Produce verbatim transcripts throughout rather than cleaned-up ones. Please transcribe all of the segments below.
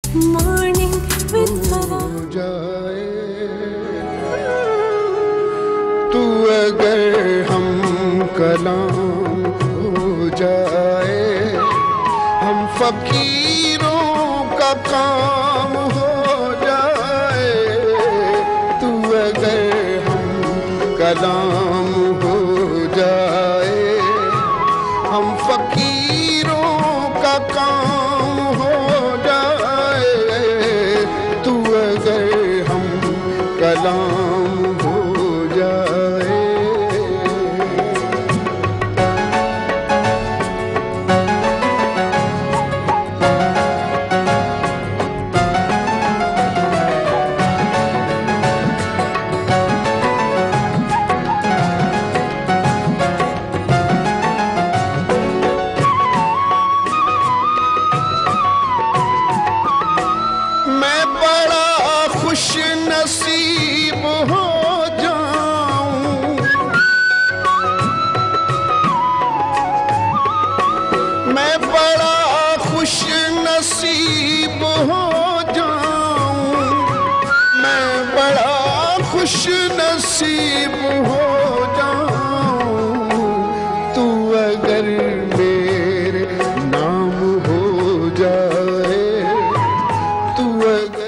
Morning with हो जाए तू अगर हम कलाम हो जाए, हम फकीरों का काम हो जाए, तू अगर हम कलाम हो जाए, हम फकीरों का काम हो जाए, तू अगर हम कलाम हो जाए। मैं बड़ा खुश नसीब हो जाऊं, मैं बड़ा खुश नसीब हो जाऊं, मैं बड़ा खुश नसीब हो जाऊं, तू अगर मेरे नाम हो जाए, तू अगर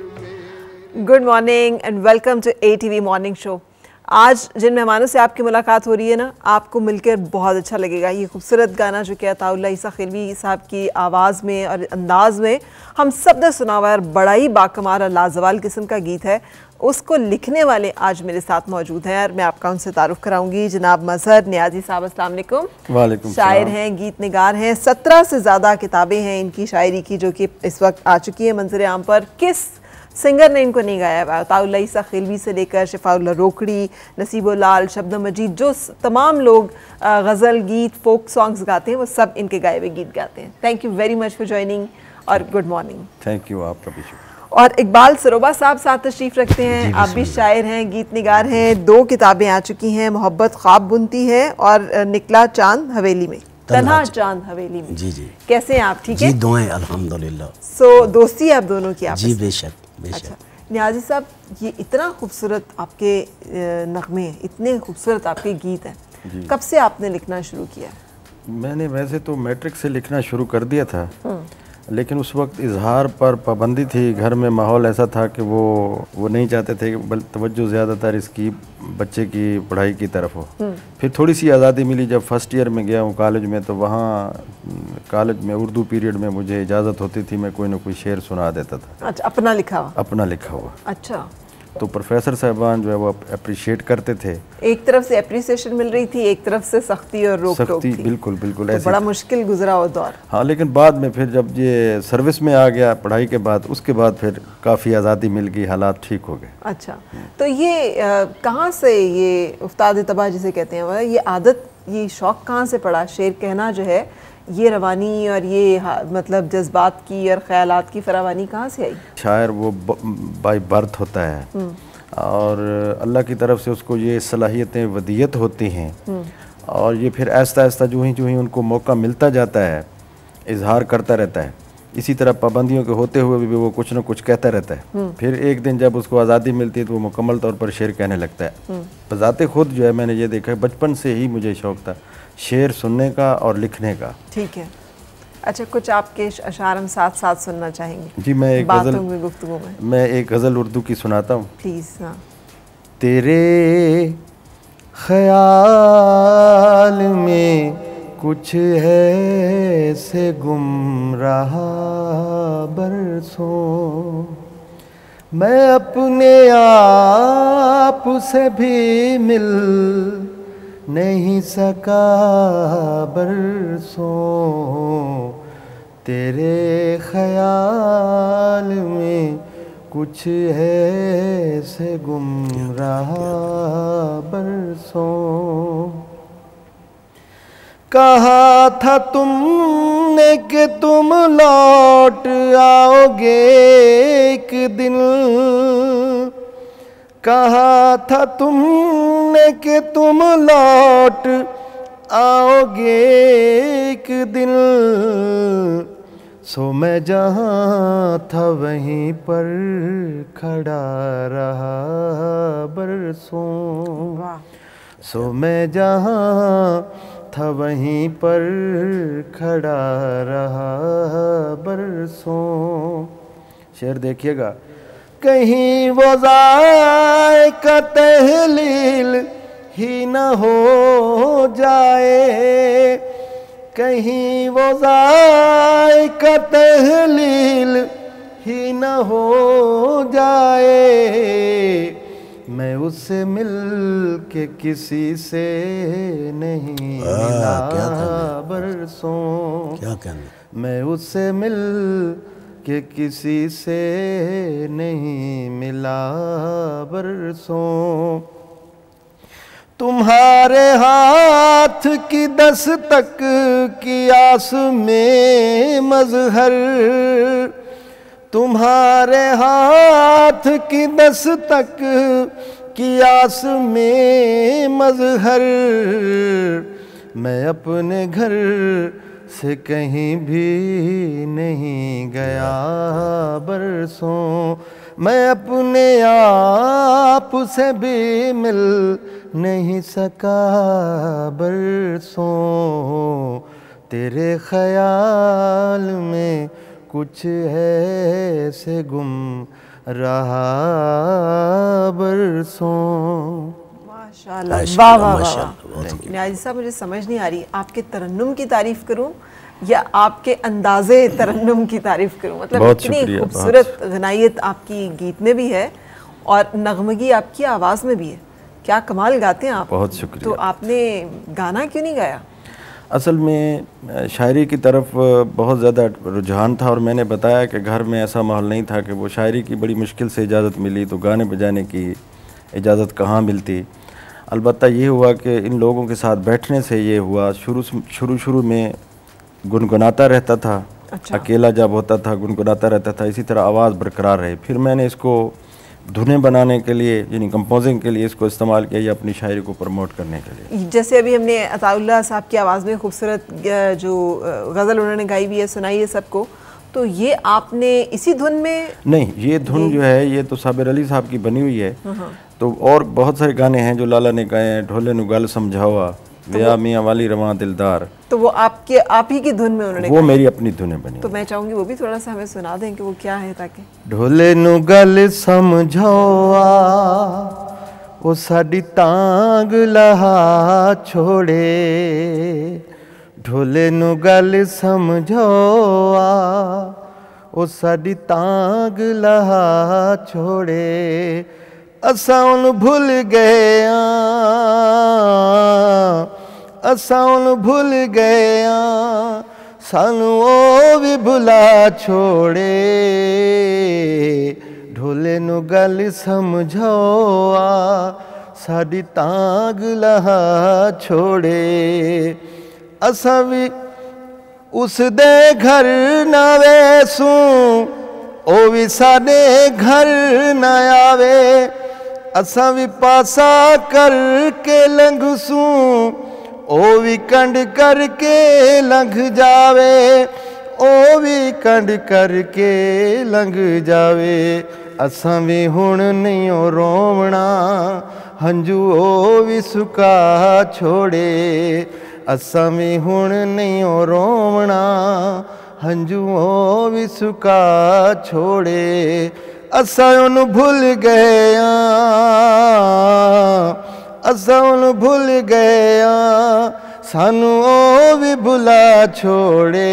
good morning and welcome to A T V morning show. आज जिन मेहमानों से आपकी मुलाकात हो रही है ना, आपको मिलकर बहुत अच्छा लगेगा। ये खूबसूरत गाना जो कि अताउल्लाह ईसा खिलवी साहब की आवाज़ में और अंदाज में हम सब ने सुना हुआ है, बड़ा ही बाकमाल और लाजवाल किस्म का गीत है। उसको लिखने वाले आज मेरे साथ मौजूद हैं और मैं आपका उनसे तारुफ कराऊंगी। जनाब मजहर नियाजी साहब, अस्सलाम वालेकुम। वालेकुम शायर हैं, गीत निगार हैं, सत्रह से ज़्यादा किताबें हैं इनकी शायरी की जो कि इस वक्त आ चुकी है मंजर आम पर। किस सिंगर ने इनको नहीं गाया हुआ? अताउल्लाह ईसा खिलवी से लेकर शफाउल्लाह रोकड़ी, नसीबुल लाल, शबनम मजीद, जो तमाम लोग गज़ल गीत फोक सॉन्ग्स गाते हैं वो सब इनके गाए हुए गीत गाते हैं। Thank you very much for joining और गुड मॉर्निंग। थैंक यू, आपका भी शुक्रिया। और इकबाल सरोबा साहब साथ तशरीफ़ रखते हैं। आप भी शायर हैं, गीत निगार हैं, दो किताबें आ चुकी हैं, मोहब्बत ख्वाब बुनती है और निकला चांद हवेली में, तन्हा चांद हवेली में। जी जी, कैसे हैं आप? ठीक जी है, दुआएं अल्हम्दुलिल्लाह। सो दोस्ती है आप दोनों की? आप जी बेशक बेशक। अच्छा नियाजी साहब, ये इतना खूबसूरत आपके नगमे, इतने खूबसूरत आपके गीत हैं, कब से आपने लिखना शुरू किया? मैंने वैसे तो मैट्रिक से लिखना शुरू कर दिया था, लेकिन उस वक्त इजहार पर पाबंदी थी। घर में माहौल ऐसा था कि वो वो नहीं चाहते थे कि बल तवज्जो ज़्यादातर इसकी बच्चे की पढ़ाई की तरफ हो। फिर थोड़ी सी आज़ादी मिली जब फर्स्ट ईयर में गया हूँ कॉलेज में, तो वहाँ कॉलेज में उर्दू पीरियड में मुझे इजाज़त होती थी, मैं कोई ना कोई शेर सुना देता था। अच्छा, अपना लिखा हुआ? अपना लिखा हुआ। अच्छा, तो प्रोफेसर साहबान जो है वो अप्रिशिएट करते थे। एक तरफ से अप्रिसिएशन मिल रही थी, एक तरफ से सख्ती और रोक टोक सख्ती, थी। बिल्कुल बिल्कुल तो ऐसे बड़ा मुश्किल गुजरा वो दौर। हाँ, लेकिन बाद में फिर जब ये सर्विस में आ गया पढ़ाई के बाद, उसके बाद फिर काफ़ी आज़ादी मिल गई, हालात ठीक हो गए। अच्छा, तो ये आ, कहाँ से ये उस्ताद तबाह जिसे कहते हैं, ये आदत, ये शौक़ कहाँ से पड़ा? शेर कहना जो है, ये रवानी और ये मतलब जज्बात की और ख़यालात की फरावानी कहाँ से आई? शायर वो बाय बर्थ होता है और अल्लाह की तरफ से उसको ये सलाहियतें वदियत होती हैं, और ये फिर आहिस्ता आहिस्ता जो ही जो ही उनको मौका मिलता जाता है इजहार करता रहता है। इसी तरह पाबंदियों के होते हुए भी वो कुछ ना कुछ कहता रहता है। फिर एक दिन जब उसको आज़ादी मिलती है तो वो मुकम्मल तौर पर शेर कहने लगता है। बज़ाते खुद जो है मैंने ये देखा है, बचपन से ही मुझे शौक़ था शेर सुनने का और लिखने का। ठीक है, अच्छा, कुछ आपके अशार हम साथ साथ सुनना चाहेंगे? जी, मैं एक बातों गज़ल में, गुफ्तगू में। मैं एक गज़ल उर्दू की सुनाता हूँ। प्लीज़। हाँ। तेरे ख्याल में कुछ है से गुम रहा बरसों, मैं अपने आप से भी मिल नहीं सका बरसों, तेरे ख्याल में कुछ है से गुम रहा बरसों। कहा था तुमने कि तुम लौट आओगे एक दिन, कहा था तुमने कि तुम लौट आओगे एक दिन, सो मैं जहाँ था वहीं पर खड़ा रहा बरसों, वाह। सो मैं जहाँ था वहीं पर खड़ा रहा बरसों। शेर देखिएगा, कहीं वो ज़ायक़ा तहलील ही न हो जाए, कहीं वो ज़ायक़ा तहलील ही न हो जाए, मैं उससे मिल के किसी से नहीं मिला बरसों, क्या कहना, मैं उससे मिल के किसी से नहीं मिला बरसों। तुम्हारे हाथ की दस्तक की आस में मज़हर, तुम्हारे हाथ की दस्तक की आस में मज़हर, मैं अपने घर से कहीं भी नहीं गया बरसों, मैं अपने आप से भी मिल नहीं सका बरसों, तेरे ख्याल में कुछ ऐसे गुम रहा बरसों। माशाल्लाह, माशाल्लाह, वाह वाह वाह। माशाल्लाह, बहुत खूब। नियाज़ी साहब, मुझे समझ नहीं आ रही आपके तरन्नुम की तारीफ़ करूं या आपके अंदाज़े तरन्नुम की तारीफ़ करूं। मतलब बहुत इतनी शुक्रिया, खूबसूरत गनायत आपकी गीत में भी है और नगमगी आपकी आवाज़ में भी है। क्या कमाल गाते हैं आप। बहुत शुक्रिया। तो आपने गाना क्यों नहीं गाया? असल में शायरी की तरफ बहुत ज़्यादा रुझान था और मैंने बताया कि घर में ऐसा माहौल नहीं था कि वो शायरी की बड़ी मुश्किल से इजाज़त मिली, तो गाने बजाने की इजाज़त कहाँ मिलती। अलबत्ता ये हुआ कि इन लोगों के साथ बैठने से ये हुआ, शुरू शुरू शुरू में गुनगुनाता रहता था। अच्छा। अकेला जब होता था गुनगुनाता रहता था, इसी तरह आवाज़ बरकरार रही। फिर मैंने इसको धुनें बनाने के लिए यानी कंपोजिंग के लिए इसको इस्तेमाल किया, या अपनी शायरी को प्रमोट करने के लिए। जैसे अभी हमने अताउल्लाह साहब की आवाज़ में खूबसूरत जो गज़ल उन्होंने गाई भी है, सुनाई है सबको, तो ये आपने इसी धुन में? नहीं, ये धुन जो है ये तो साबिर अली साहब की बनी हुई है। तो और बहुत सारे गाने हैं जो लाला ने गाए हैं, ढोले नु गल समझावा, विया मियाँ वाली रवां दिलदार, तो वो आपके आप ही की धुन में उन्होंने वो मेरी अपनी धुनें बनी। तो मैं चाहूँगी वो भी थोड़ा सा हमें सुना दें कि वो क्या है, ताकि ढोले नु गल समझावा, वो साडी तांग लहा छोड़े, ढोले नु गल समझावा, वो साडी तांग लहा छोड़े, असां उन भुल गए, असां उन भुल गए, सानू ओ भी भुला छोड़े, ढोले नु गल समझावा, साडी तांग लहा छोड़े, असां भी उस दे घर ना वैसूं, ओ भी साडे घर ना आवे, असां भी पासा करके लंघसूं, ओ भी कंड करके लंघ जावे, ओ भी कंड करके लंघ जावे, असां भी हुण नहीं ओ रोवना, हंजू ओ भी सुका छोड़े, असां भी हुण नहीं ओ रोवना, हंजू ओ भी सुका छोड़े, असां उन भुल गए, असां उन भुल गए, सानू ओ भी भुला छोड़े,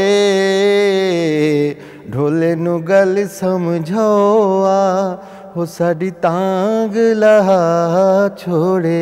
ढोले नु गल समझावा, हो साडी तांग लहा छोड़े।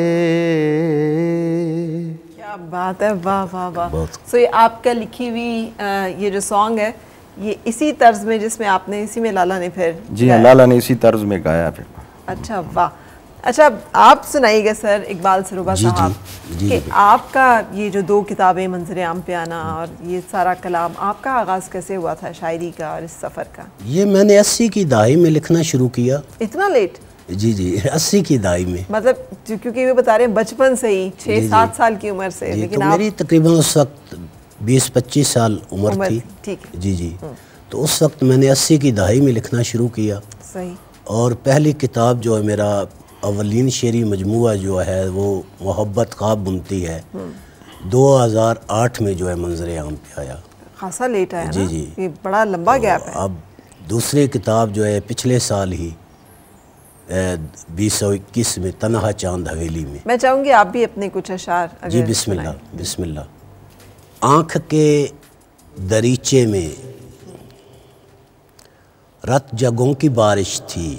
क्या बात है, वाह वाह वाह। बहुत। सो ये आपका लिखी हुई ये जो सॉन्ग है, ये इसी तर्ज में जिसमें आपने इसी में लाला ने फिर जी हाँ, लाला ने इसी तर्ज में गाया फिर। अच्छा वाह। अच्छा, आप सुनाइएगा सर इकबाल सरोबा जी, जी, साहब जी, कि जी। आपका ये जो दो किताबें मंजर आम पे आना और ये सारा कलाम, आपका आगाज़ कैसे हुआ था शायरी का और इस सफ़र का? ये मैंने अस्सी की दहाई में लिखना शुरू किया। इतना लेट? जी जी, अस्सी की दहाई में। मतलब क्योंकि वे बता रहे हैं बचपन से ही, जी, छः जी। सात साल की उम्र से, जी, लेकिन तो आप मेरी तकरीबन उस वक्त बीस पच्चीस साल उम्र उम्र थी। थी, ठीक है। जी जी। तो उस वक्त मैंने अस्सी की दहाई में लिखना शुरू किया। सही। और पहली किताब जो है मेरा अवलीन शेरी मजमुआ जो है वो मोहब्बत ख्वाब बुनती है, दो हज़ार आठ में जो है मंजर आम पे आया। खासा लेट आया जी ना? जी, ये बड़ा लंबा गैप है। अब दूसरी किताब जो है पिछले साल ही बीस सौ इक्कीस में तन्हा चांद हवेली में। मैं चाहूँगी आप भी अपने कुछ अशार जी बिस्मिल्लाह बिस्मिल्लाह। आँख के दरीचे में रत जगों की बारिश थी,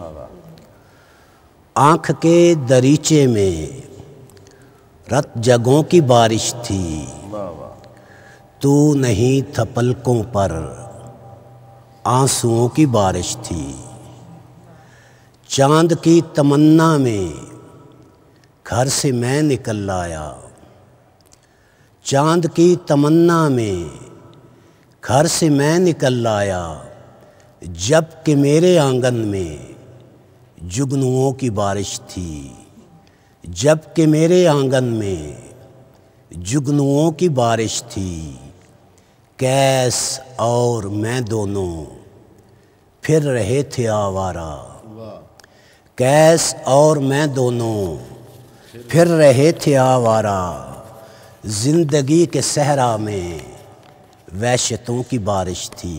आँख के दरीचे में रत जगों की बारिश थी, तू नहीं था पलकों पर आंसुओं की बारिश थी। चांद की तमन्ना में घर से मैं निकल आया, चांद की तमन्ना में घर से मैं निकल आया, जब कि मेरे आंगन में जुगनुओं की बारिश थी, जब कि मेरे आंगन में जुगनुओं की बारिश थी। कैस और मैं दोनों फिर रहे थे आवारा, कैस और मैं दोनों फिर रहे थे आवारा, जिंदगी के सहरा में वहशतों की बारिश थी,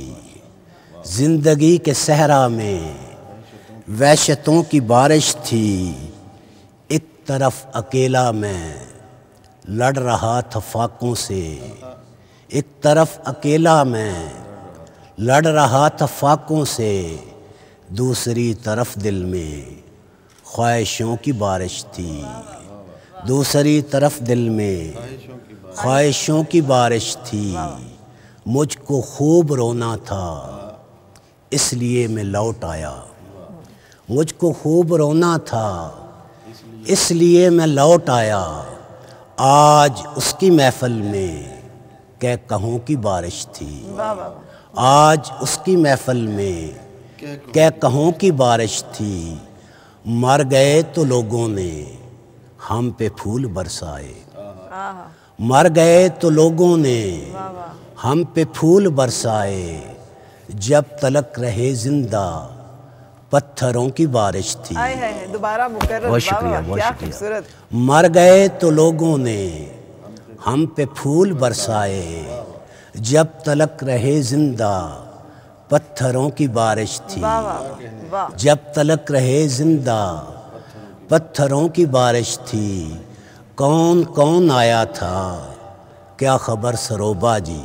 जिंदगी के सहरा में वहशतों की बारिश थी। एक तरफ अकेला मैं लड़ रहा था फाकों से, एक तरफ अकेला मैं लड़ रहा था फाकों से, दूसरी तरफ दिल में ख्वाहिशों की बारिश थी, दूसरी तरफ दिल में ख्वाहिशों की बारिश थी। मुझको खूब रोना था इसलिए मैं लौट आया, मुझको खूब रोना था इसलिए मैं लौट आया। आज उसकी महफिल में क्या कहूँ की बारिश थी, आज उसकी महफिल में क्या कहूँ की बारिश थी। मर गए तो लोगों ने हम पे फूल बरसाए, मर गए तो लोगों ने हम पे फूल बरसाए, जब तलक रहे जिंदा पत्थरों की बारिश थी। आए हैं दोबारा मुकर्रर। बहुत शुक्रिया, बहुत क्या शुक्रिया। खूबसूरत। मर गए तो लोगों ने हम पे फूल बरसाए, जब तलक रहे जिंदा पत्थरों की बारिश थी, वाह वाह वाह। जब तलक रहे जिंदा पत्थरों की बारिश थी। कौन कौन आया था क्या खबर सरोबा जी,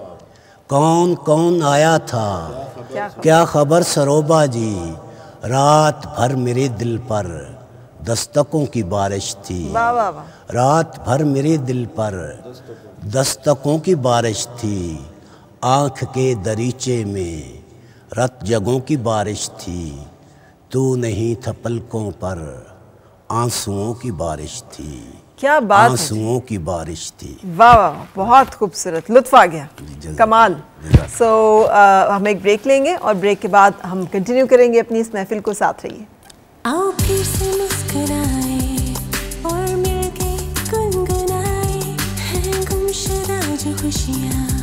कौन कौन आया था क्या खबर? क्या खबर सरोबा जी। रात भर मेरे दिल पर दस्तकों की बारिश थी, वाह वाह वाह। रात भर मेरे दिल पर दस्तकों की बारिश थी। आँख के दरीचे में रत जगों की बारिश थी, तू नहीं था पलकों पर आंसुओं की बारिश थी, क्या बात है। आंसुओं की बारिश थी। वाह वाह बहुत खूबसूरत, लुत्फ आ गया, कमाल। सो so, हम एक ब्रेक लेंगे और ब्रेक के बाद हम कंटिन्यू करेंगे अपनी इस महफिल को। साथ रहिए। आओ फिर से मुस्कुराए और मिलके गुनगुनाए हैं गुमशुदा जो खुशियाँ।